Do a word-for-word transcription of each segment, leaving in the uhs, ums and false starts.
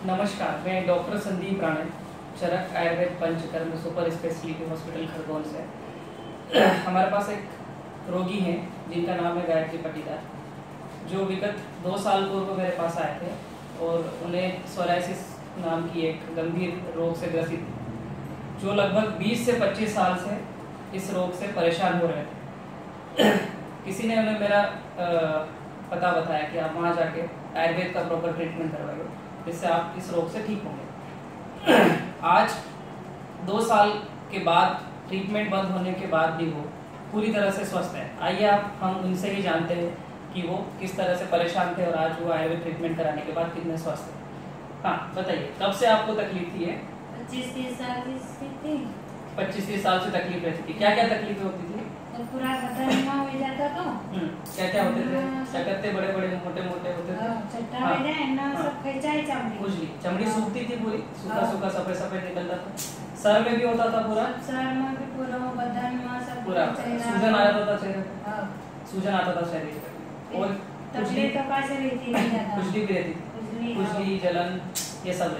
नमस्कार, मैं doctor Sandeep Rane, Charak Ayurveda Panchakarma super speciality hospital Khargone से। हमारे पास एक रोगी हैं जिनका नाम है गायत्री पटीदार, जो विगत दो साल पूर्व मेरे पास आए थे और उन्हें psoriasis नाम की एक गंभीर रोग से ग्रसित, जो लगभग बीस से पच्चीस साल से इस रोग से परेशान हो रहे थे। किसी ने उन्हें मेरा आ, पता बताया कि आप वहाँ जाके आयुर्वेद का प्रॉपर ट्रीटमेंट करवाइए, जिससे आप इस रोग से ठीक होंगे। आज दो साल के बाद ट्रीटमेंट बंद होने के बाद भी वो पूरी तरह से स्वस्थ है। आइए आप हम उनसे ही जानते हैं कि वो किस तरह से परेशान थे और आज वो आयुर्वेद ट्रीटमेंट कराने के बाद कितने स्वस्थ है। हाँ बताइए, कब से आपको तकलीफ थी? है पच्चीस तीस साल की थी। पच्चीस तीस साल से तकलीफ रहती थी। क्या क्या तकलीफें होती थी? तो पूरा बदन में हो जाता तो क्या क्या होते थे? चकत्ते बड़े बड़े मोटे मोटे होते थे। चट्टा हो जाए ना, सब खिंचाई चमड़ी खुजली, चमड़ी सूखती थी पूरी, सूखा सूखा सफेद सफेद निकलता था। सर में भी होता था पूरा? सर में भी पूरा, बदन में सब पूरा सूजन आ जाता था चेहरे पे? सूजन आता था शरीर पे। और खुजली तो कैसे रहती थी? खुजली भी रहती थी, खुजली जलन ये सब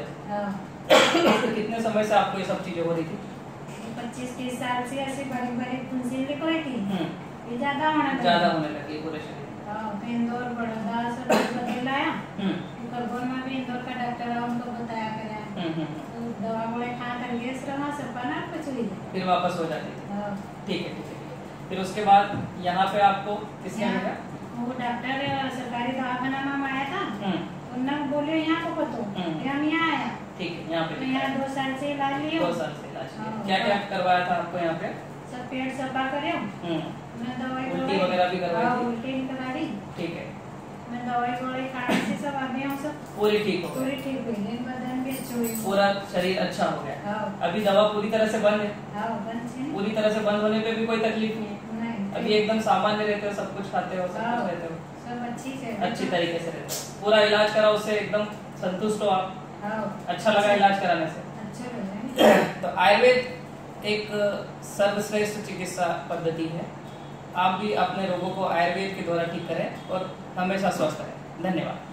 रहती। कितने समय से आपको ये सब चीजें हो रही थी? पच्चीस तीस साल से ऐसी बड़ी बड़ी फुंसी निकली थी, ये ज्यादा होने लगी ज्यादा होने लगी पूरे शरीर। हां, इंदौर बड़ौदा से डॉक्टर लाया, खरगोन में भी इंदौर का डॉक्टर है, उनको बताया कराया, तो दवा गोली खा कर गैस रहा सब बना कुछ हुई, फिर वापस हो जाती थी। ठीक है ठीक है। फिर उसके बाद यहाँ पे आपको किसने मिला? वो डॉक्टर सरकारी दवाखाना में आया था, उन्होंने बोले यहाँ को पतो, हम यहाँ आया। ठीक है, यहाँ पे यहाँ दो साल से इलाज लिया। दो साल से इलाज लिया। क्या क्या करवाया था आपको यहाँ पे? सब पेट सफा करे, मैं दवाई उल्टी वगैरह भी करवाई थी? उल्टी करा दी। ठीक है। मैं दवाई गोली खाने से सब अभी हम सब पूरी ठीक हो गई? पूरी ठीक हुई, दिन बदन भी अच्छी हुई, पूरा शरीर अच्छा हो गया। अभी दवा पूरी तरह से बंद है? हाँ बंद है। पूरी तरह से बंद होने पे भी कोई तकलीफ नहीं है? नहीं। अभी एकदम सामान्य रहते हो, सब कुछ खाते हो, सब कुछ रहते हो, सब अच्छी से अच्छी तरीके से रहते हो। पूरा इलाज करा, उससे एकदम संतुष्ट हो आप? अच्छा लगा इलाज कराने से? अच्छा लगा। तो आयुर्वेद एक सर्वश्रेष्ठ चिकित्सा पद्धति है। आप भी अपने रोगों को आयुर्वेद के द्वारा ठीक करें और हमेशा स्वस्थ रहें। धन्यवाद।